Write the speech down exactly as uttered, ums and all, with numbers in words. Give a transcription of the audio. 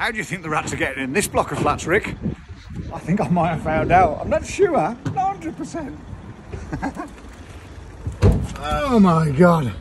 How do you think the rats are getting in this block of flats, Rick? I think I might have found out. I'm not sure, not one hundred percent. Oh my God.